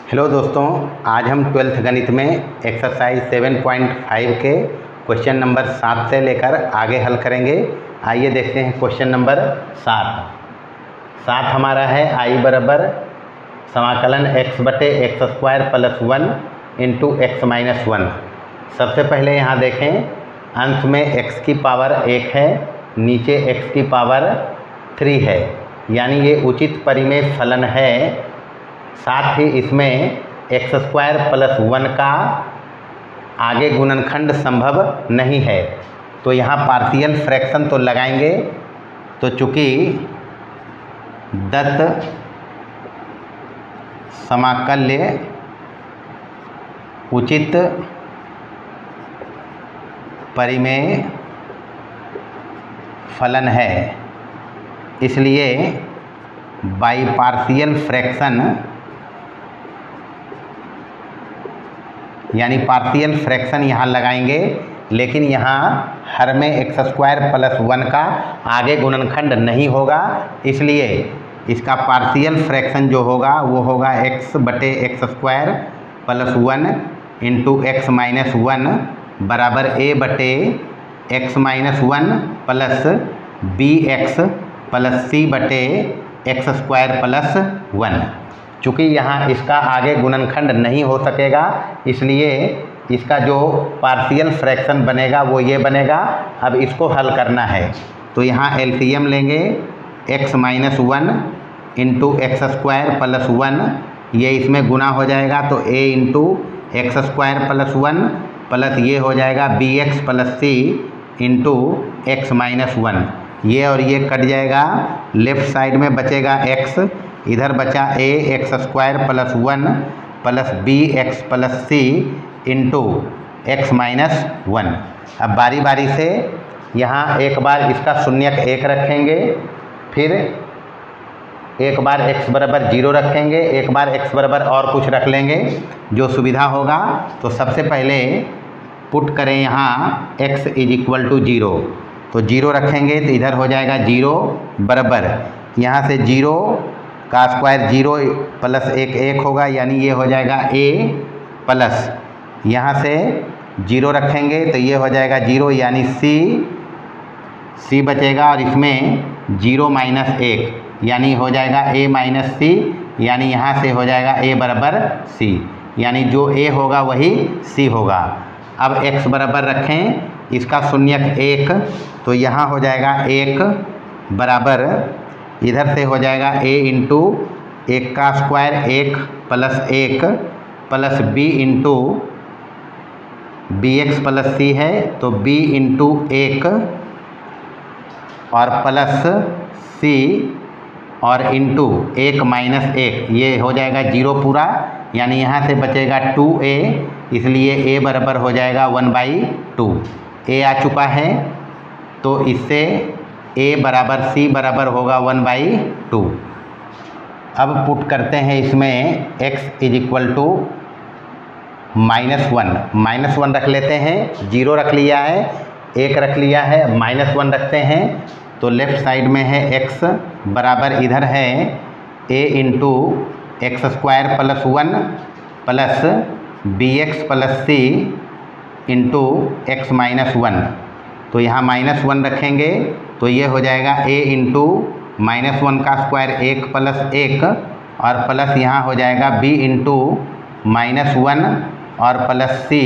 Hello दोस्तों, आज हम 12th गणित में एक्सरसाइज 7.5 के क्वेश्चन नंबर 7 से लेकर आगे हल करेंगे। आइए देखते हैं क्वेश्चन नंबर 7 हमारा है आई बराबर समाकलन x बटे x square plus 1 into x minus 1। सबसे पहले यहाँ देखें, अंश में x की पावर 1 है, नीचे x की पावर 3 है, यानी ये उचित परिमेय फलन है। साथ ही इसमें एक्स स्क्वायर प्लस 1 का आगे गुणनखंड संभव नहीं है, तो यहाँ पार्शियल फ्रैक्शन तो लगाएंगे। तो चूँकि दत्त समाकल्य उचित परिमेय फलन है, इसलिए बाई पार्शियल फ्रैक्शन यानी पार्शियल फ्रैक्शन यहाँ लगाएंगे, लेकिन यहाँ हर में एक्स स्क्वायर प्लस 1 का आगे गुणनखंड नहीं होगा, इसलिए इसका पार्शियल फ्रैक्शन जो होगा वो होगा x बटे x square plus 1 into x minus 1 बराबर a बटे x minus 1 plus b x plus c बटे एक्स स्क्वायर प्लस 1। चूँकि यहाँ इसका आगे गुणनखंड नहीं हो सकेगा, इसलिए इसका जो पार्शियल फ्रैक्शन बनेगा वो ये बनेगा। अब इसको हल करना है, तो यहाँ एलसीएम लेंगे, x minus 1 into x square plus 1, ये इसमें गुना हो जाएगा तो a into x square plus 1 plus ये हो जाएगा b x plus c into x minus 1। ये और ये कट जाएगा, लेफ्ट साइड में बचेगा x, इधर बचा a x square plus 1 plus b x plus c into x minus 1। अब बारी बारी से यहाँ एक बार इसका शून्यक 1 रखेंगे, फिर एक बार x बराबर 0 रखेंगे, एक बार x बराबर और कुछ रख लेंगे जो सुविधा होगा। तो सबसे पहले पुट करें यहाँ x इज इक्वल टू 0, तो 0 रखेंगे तो इधर हो जाएगा 0 बराबर यहाँ से 0 का स्क्वायर 0 प्लस 1 होगा, यानी ये हो जाएगा a प्लस यहाँ से 0 रखेंगे तो ये हो जाएगा 0, यानी c बचेगा और इसमें 0 माइनस 1 यानी हो जाएगा a माइनस सी, यानी यहाँ से हो जाएगा a बराबर c, यानी जो a होगा वही c होगा। अब x बराबर रखें, इसका शून्यक 1, तो यहाँ हो जाएगा 1 बराबर इधर से हो जाएगा a इंटू 1 का square 1 plus 1 plus b into b x plus c है तो b इंटू 1 और प्लस c और इंटू 1 माइनस 1, ये हो जाएगा 0 पूरा, यानी यहाँ से बचेगा 2a, इसलिए a बराबर हो जाएगा 1/2। a आ चुका है तो इससे a बराबर c बराबर होगा 1/2। अब पुट करते हैं इसमें x इज इक्वल टू -1 रख लेते हैं, 0 रख लिया है, 1 रख लिया है, -1 रखते हैं, तो लेफ्ट साइड में है x बराबर इधर है a into x square plus 1 plus b x plus c into x minus 1। तो यहाँ -1 रखेंगे तो ये हो जाएगा a इंटू -1 का स्क्वायर 1 प्लस 1 और प्लस यहाँ हो जाएगा b इंटू -1 और प्लस c,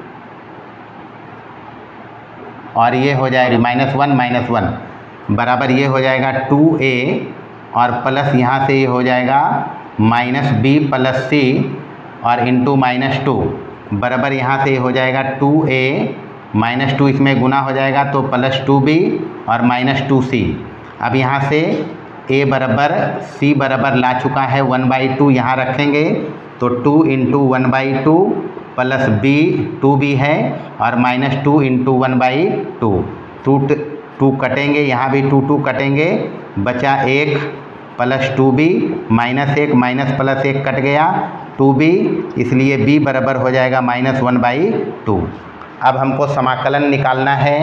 और ये हो जाएगा -1 बराबर ये हो जाएगा 2a और प्लस यहाँ से ये हो जाएगा -b प्लस c और इंटू -2 बराबर यहाँ से ये हो जाएगा 2a -2, इसमें गुना हो जाएगा तो प्लस 2b और -2c। अब यहाँ से a बराबर c बराबर ला चुका है 1/2, यहाँ रखेंगे तो 2 इंटू 1/2 प्लस b 2b है और -2 इंटू 1/2, 2 कटेंगे, यहाँ भी 2 कटेंगे, बचा 1 plus 2b -1 minus plus 1 cut गया 2b, इसलिए b बराबर हो जाएगा -1/2। अब हमको समाकलन निकालना है,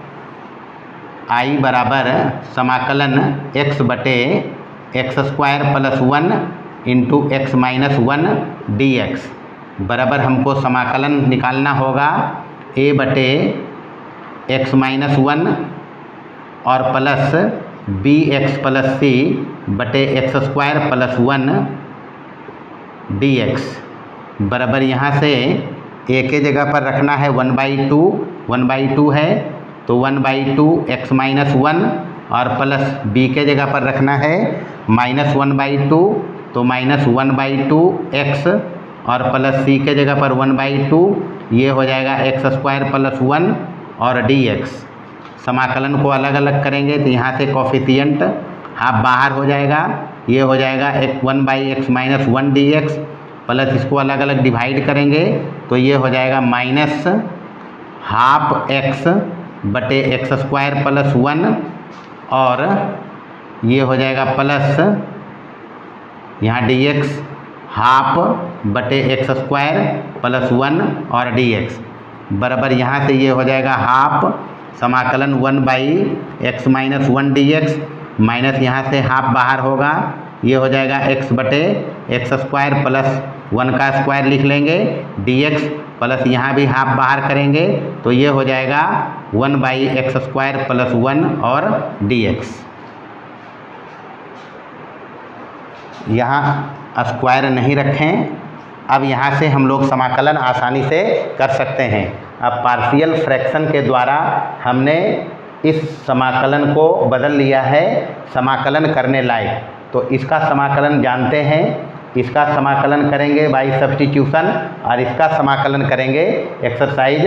i बराबर समाकलन x बटे x square plus 1 into x minus one d x बराबर हमको समाकलन निकालना होगा ए बटे एक्स माइनस वन और plus b x plus c बटे x square plus one d x बराबर यहाँ से ए के जगह पर रखना है 1/2 है तो 1/2 एक्स माइनस वन और प्लस बी के जगह पर रखना है -1/2 तो -1/2 एक्स और प्लस सी के जगह पर 1/2 ये हो जाएगा एक्स स्क्वायर प्लस वन और डी एक्स। समाकलन को अलग अलग करेंगे तो यहाँ से कॉफिशिएंट हाफ बाहर हो जाएगा, ये हो जाएगा 1/x minus one d x plus इसको अलग अलग डिवाइड करेंगे तो ये हो जाएगा माइनस हाफ एक्स बटे एक्स स्क्वायर प्लस वन और ये हो जाएगा प्लस यहाँ डी एक्स हाफ बटे एक्स स्क्वायर प्लस वन और डी एक्स बराबर यहाँ से ये हो जाएगा हाफ समाकलन 1/x minus one d x minus यहाँ से हाफ बाहर होगा, ये हो जाएगा x बटे एक्स स्क्वायर प्लस वन का स्क्वायर लिख लेंगे डी एक्स प्लस यहाँ भी हाफ बाहर करेंगे तो ये हो जाएगा 1/x स्क्वायर प्लस वन और डी एक्स। यहाँ स्क्वायर नहीं रखें। अब यहाँ से हम लोग समाकलन आसानी से कर सकते हैं। अब पार्शियल फ्रैक्शन के द्वारा हमने इस समाकलन को बदल लिया है समाकलन करने लायक, तो इसका समाकलन जानते हैं, इसका समाकलन करेंगे बाय सब्स्टिट्यूशन और इसका समाकलन करेंगे एक्सरसाइज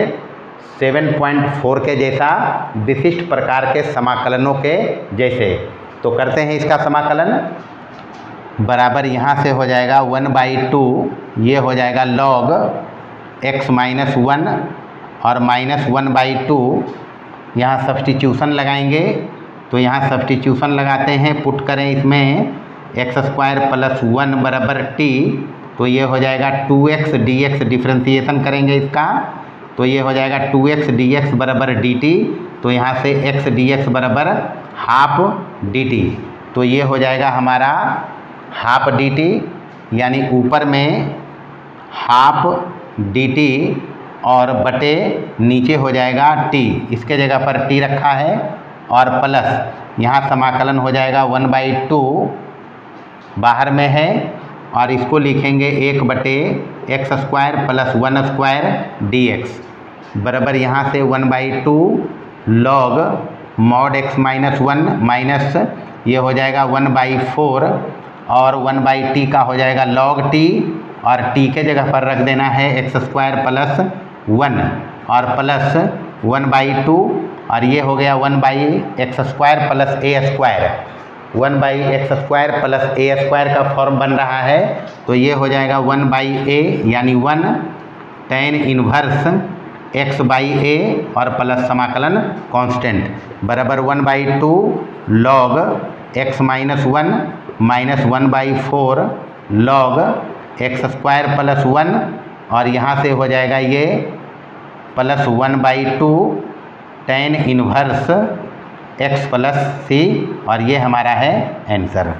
7.4 के जैसा विशिष्ट प्रकार के समाकलनों के जैसे। तो करते हैं इसका समाकलन बराबर यहाँ से हो जाएगा 1/2 ये हो जाएगा log x माइनस वन और -1/2 यहाँ सब्स्टिट्यूशन लगाएंगे तो यहाँ सब्स्टिट्यूशन लगाते हैं, पुट करें इसमें एक्स स्क्वायर प्लस वन बराबर टी तो ये हो जाएगा 2x dx डिफ्रेंसिएशन करेंगे इसका तो ये हो जाएगा 2x dx बराबर dt तो यहाँ से x dx बराबर हाफ dt तो ये हो जाएगा हमारा हाफ dt यानी ऊपर में हाफ dt और बटे नीचे हो जाएगा t, इसके जगह पर t रखा है और प्लस यहाँ समाकलन हो जाएगा 1/2 बाहर में है और इसको लिखेंगे 1/x square plus one square d x बराबर यहाँ से 1/2 log mod x minus one minus ये हो जाएगा 1/4 और 1/t का हो जाएगा log t और t के जगह पर रख देना है एक्स स्क्वायर प्लस वन और प्लस 1/2 और ये हो गया 1/x square plus a square 1/x square plus a square का फॉर्म बन रहा है तो ये हो जाएगा 1/a यानी 1 tan इनवर्स x/a और प्लस समाकलन कांस्टेंट बराबर 1/2 log x minus one minus 1/4 log x square plus one और यहाँ से हो जाएगा ये plus 1/2 tan inverse x plus c और ये हमारा है आंसर।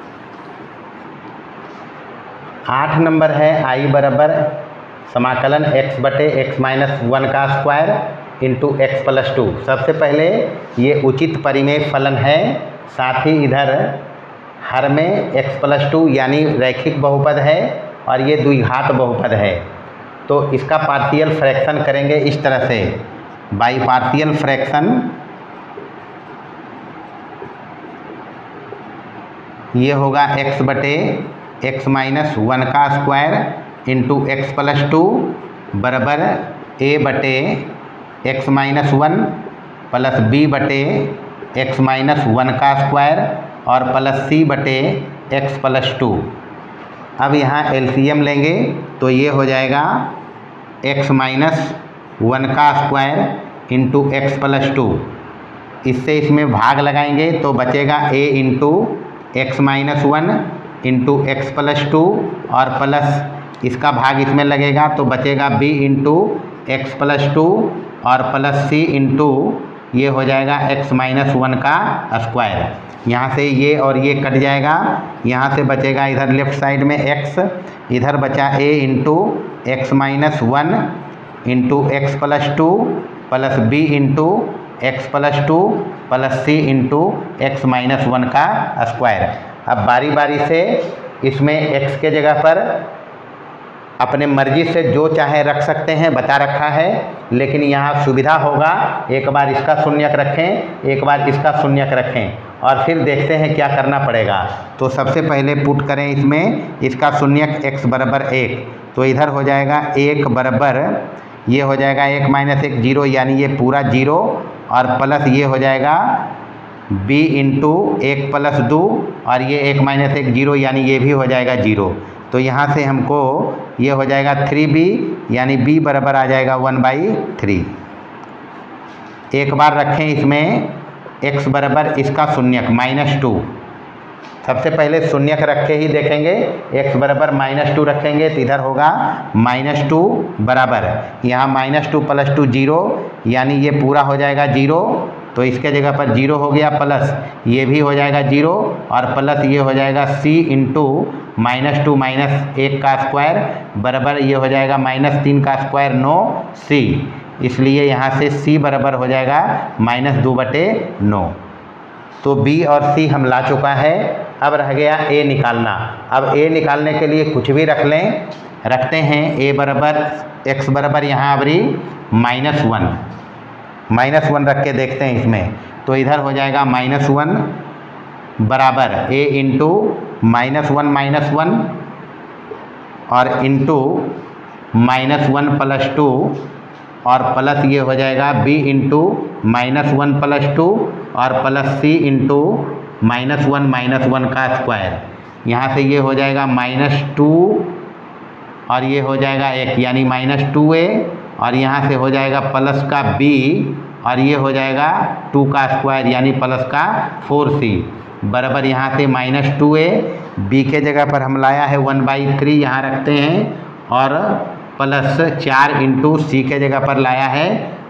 8 नंबर है I बराबर समाकलन x बटे एक्स माइनस वन का square into x plus two. सबसे पहले ये उचित परिमेय फलन है, साथ ही इधर हर में x प्लस टू यानी रैखिक बहुपद है और ये द्विघात बहुपद है तो इसका पार्शियल फ्रैक्शन करेंगे इस तरह से बाई पार्शियल फ्रैक्शन ये होगा x बटे एक्स माइनस वन का स्क्वायर इंटू एक्स प्लस टू बराबर a बटे x minus one plus b बटे एक्स माइनस वन का स्क्वायर और प्लस c बटे एक्स प्लस टू। अब यहाँ एलसीएम लेंगे तो ये हो जाएगा x माइनस वन का square into x plus two, इससे इसमें भाग लगाएंगे तो बचेगा a into x minus one into x plus two और प्लस इसका भाग इसमें लगेगा तो बचेगा b into x plus two और प्लस c इंटू ये हो जाएगा x माइनस 1 का स्क्वायर। यहाँ से ये और ये कट जाएगा, यहाँ से बचेगा इधर लेफ्ट साइड में x, इधर बचा a into x minus 1 into x plus 2 plus b into x plus 2 plus c into x minus 1 का स्क्वायर। अब बारी बारी से इसमें x के जगह पर अपने मर्जी से जो चाहे रख सकते हैं, बता रखा है, लेकिन यहाँ सुविधा होगा एक बार इसका शून्यक रखें, एक बार इसका शून्यक रखें और फिर देखते हैं क्या करना पड़ेगा। तो सबसे पहले पुट करें इसमें इसका शून्यक x बराबर 1, तो इधर हो जाएगा 1 बराबर, ये हो जाएगा 1 माइनस 1 0, यानी ये पूरा 0, और प्लस ये हो जाएगा b इंटू 1 प्लस 2, और ये 1 माइनस 1 0, यानी ये भी हो जाएगा 0। तो यहाँ से हमको ये हो जाएगा 3b, यानी b बराबर आ जाएगा 1/3। एक बार रखें इसमें x बराबर इसका शून्यक -2। सबसे पहले शून्यक रख के ही देखेंगे, x बराबर -2 रखेंगे तो इधर होगा -2 बराबर, यहाँ -2 प्लस 2 0, यानी ये पूरा हो जाएगा 0, तो इसके जगह पर 0 हो गया, प्लस ये भी हो जाएगा 0, और प्लस ये हो जाएगा c इंटू -2 माइनस 1 का स्क्वायर बराबर, ये हो जाएगा -3 का स्क्वायर 9c, इसलिए यहाँ से c बराबर हो जाएगा -2/9। तो b और c हम ला चुका है, अब रह गया a निकालना। अब a निकालने के लिए कुछ भी रख लें, रखते हैं a बराबर x बराबर यहाँ अबरी -1 रख के देखते हैं इसमें, तो इधर हो जाएगा -1 बराबर a इंटू -1 और इंटू -1 प्लस 2, और प्लस ये हो जाएगा b इंटू -1 प्लस 2 और प्लस c इंटू -1 का स्क्वायर। यहाँ से ये हो जाएगा -2 और ये हो जाएगा 1, यानी -2a, और यहाँ से हो जाएगा प्लस का b और ये हो जाएगा 2 का स्क्वायर यानी प्लस का 4c बराबर यहाँ से -2a, b के जगह पर हम लाया है 1/3 यहाँ रखते हैं, और प्लस 4 इंटू c के जगह पर लाया है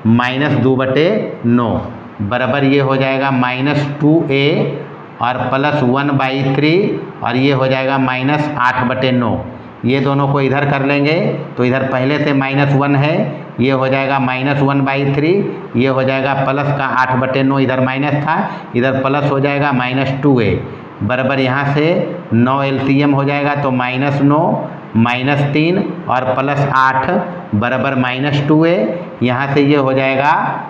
-2/9 बराबर ये हो जाएगा -2a और प्लस 1/3 और ये हो जाएगा -8/9। ये दोनों को इधर कर लेंगे तो इधर पहले से -1 है, ये हो जाएगा -1/3, ये हो जाएगा प्लस का 8/9, इधर माइनस था इधर प्लस हो जाएगा -2a बराबर यहाँ से 9 LCM हो जाएगा तो -9 -3 और प्लस 8 बराबर -2a। यहाँ से ये हो जाएगा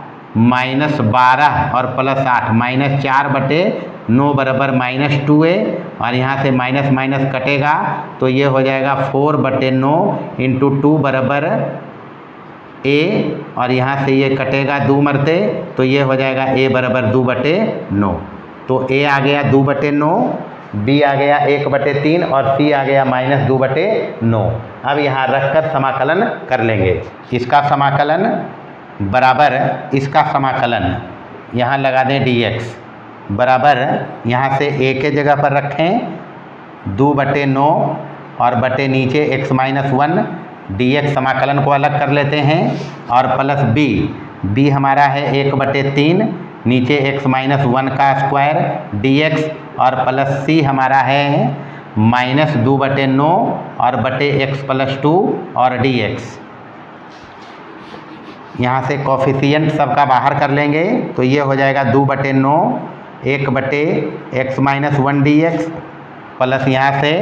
-12 और प्लस 8 -4/9 बराबर -2a, और यहाँ से माइनस माइनस कटेगा तो ये हो जाएगा 4/9 इंटू 2 बराबर a, और यहाँ से ये कटेगा 2 मरते तो ये हो जाएगा a बराबर 2/9। तो a आ गया 2/9, b आ गया 1/3 और c आ गया -2/9। अब यहाँ रखकर समाकलन कर लेंगे। इसका समाकलन बराबर इसका समाकलन यहाँ लगा दें dx बराबर, यहाँ से a के जगह पर रखें 2/9 और बटे नीचे x माइनस 1 dx समाकलन को अलग कर लेते हैं, और प्लस b हमारा है 1/3 नीचे x माइनस 1 का स्क्वायर dx, और प्लस c हमारा है -2/9 और बटे x प्लस 2 और dx। यहाँ से कॉफिशिएंट सबका बाहर कर लेंगे तो ये हो जाएगा 2/9 1/x माइनस 1 dx प्लस यहाँ से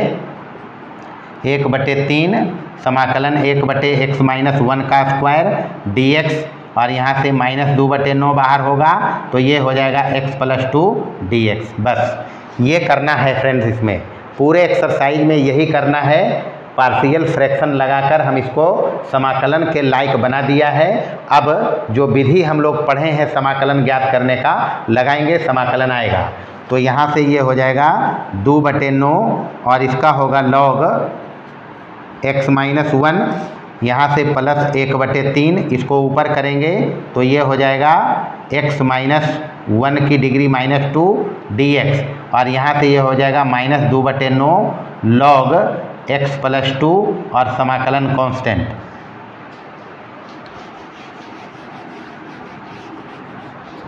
1/3 समाकलन 1/x माइनस 1 का स्क्वायर dx, और यहाँ से -2/9 बाहर होगा तो ये हो जाएगा x प्लस 2 dx। बस ये करना है फ्रेंड्स, इसमें पूरे एक्सरसाइज में यही करना है। पार्शियल फ्रैक्शन लगाकर हम इसको समाकलन के लायक बना दिया है। अब जो विधि हम लोग पढ़े हैं समाकलन ज्ञात करने का लगाएंगे, समाकलन आएगा। तो यहाँ से ये हो जाएगा 2/9 और इसका होगा log x माइनस 1, यहाँ से प्लस 1/3, इसको ऊपर करेंगे तो ये हो जाएगा x माइनस 1 की डिग्री -2 dx, और यहाँ से ये हो जाएगा -2/9 log x प्लस 2 और समाकलन कांस्टेंट।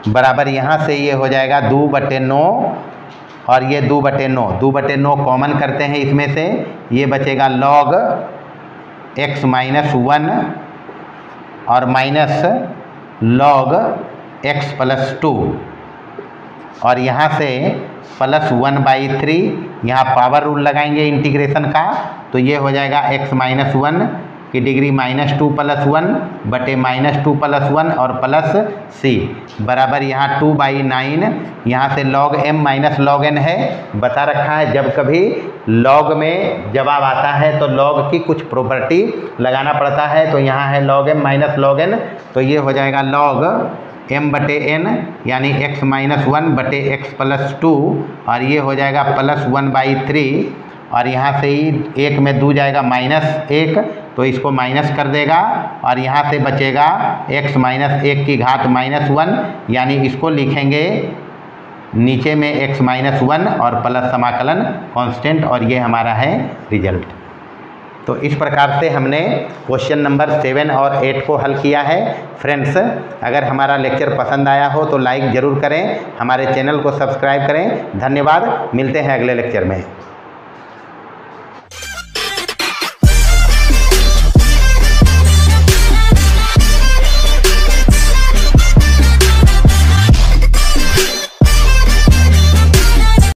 बराबर यहाँ से ये हो जाएगा 2/9 और ये 2/9, 2/9 कॉमन करते हैं इसमें से, ये बचेगा log x माइनस 1 और माइनस log x प्लस 2 और यहाँ से प्लस 1/3, यहाँ पावर रूल लगाएंगे इंटीग्रेशन का, तो ये हो जाएगा x माइनस 1 की डिग्री -2 + 1 बटे -2 + 1 और प्लस c बराबर यहाँ 2/9, यहाँ से log m minus log n है, बता रखा है जब कभी log में जवाब आता है तो log की कुछ प्रॉपर्टी लगाना पड़ता है, तो यहाँ है log m minus log n, तो ये हो जाएगा log m/n यानी x माइनस 1 बटे x प्लस 2 और ये हो जाएगा प्लस 1/3 और यहाँ से ही 1 में 2 जाएगा -1 तो इसको माइनस कर देगा और यहाँ से बचेगा x माइनस 1 की घात -1 यानी इसको लिखेंगे नीचे में x माइनस 1 और प्लस समाकलन कांस्टेंट और ये हमारा है रिजल्ट। तो इस प्रकार से हमने क्वेश्चन नंबर 7 और 8 को हल किया है। फ्रेंड्स, अगर हमारा लेक्चर पसंद आया हो तो लाइक ज़रूर करें, हमारे चैनल को सब्सक्राइब करें। धन्यवाद, मिलते हैं अगले लेक्चर में।